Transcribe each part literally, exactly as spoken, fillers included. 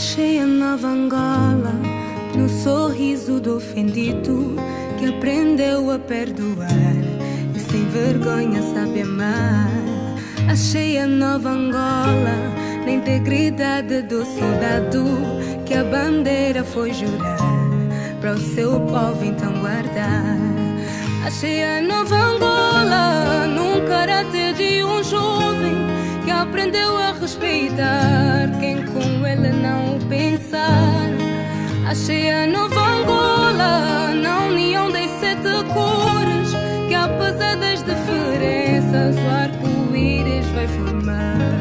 Achei a nova Angola no sorriso do ofendido que aprendeu a perdoar e sem vergonha sabe amar. Achei a nova Angola na integridade do soldado que a bandeira foi jurar para o seu povo então guardar. Achei a nova Angola num caráter de um jovem que aprendeu a respeitar quem com ele não pensar. Achei a nova Angola na união das sete cores que apesar das diferenças o arco-íris vai formar.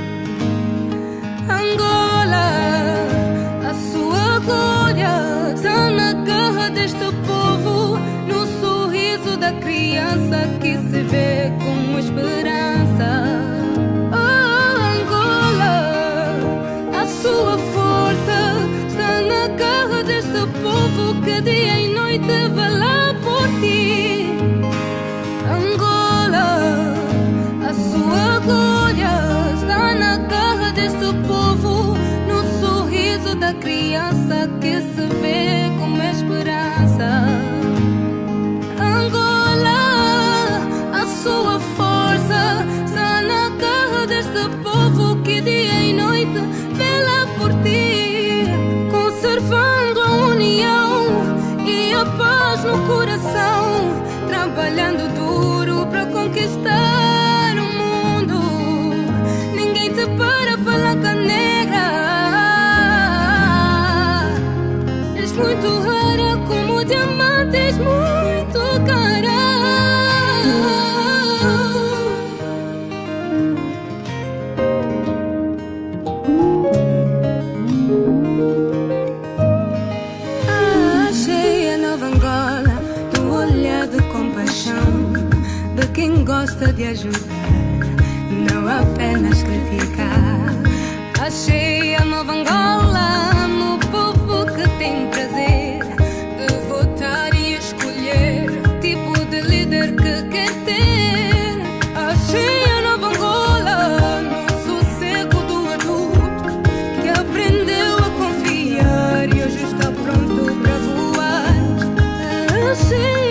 Angola, a sua glória está na garra deste povo, no sorriso da criança que se vê com esperança. Sua força está na garra deste povo que dia e noite vela por ti. Angola, a sua glória está na garra deste povo, no sorriso da criança que se vê com esperança. Angola, a sua força está na garra deste povo que dia e noite vela por ti, conservando a união e a paz no coração, trabalhando duro para conquistar o mundo. Ninguém te para, palanca negra. És muito rara como diamantes muito cara. De quem gosta de ajudar, não apenas criticar. Achei a nova Angola no povo que tem prazer de votar e escolher o tipo de líder que quer ter. Achei a nova Angola no sossego do adulto que aprendeu a confiar e hoje está pronto para voar. Achei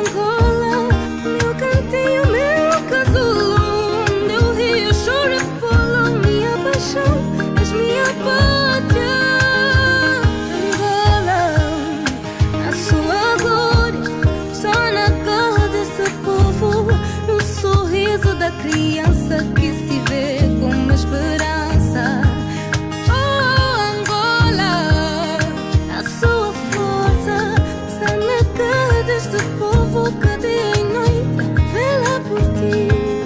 criança que se vê com uma esperança. Oh, Angola, a sua força está na cara deste povo que dia e noite vela por ti.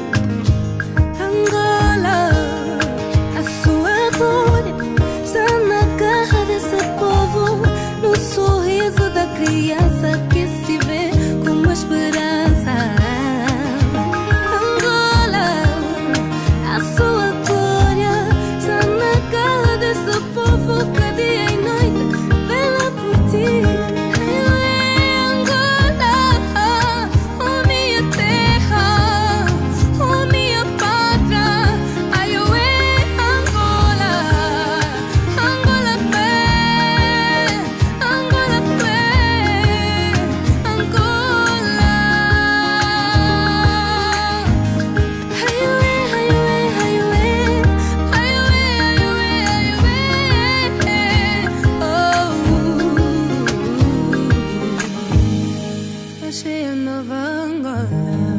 Angola, a sua glória está na garra desse povo, no sorriso da criança que se vê com uma esperança. Achei a nova Angola.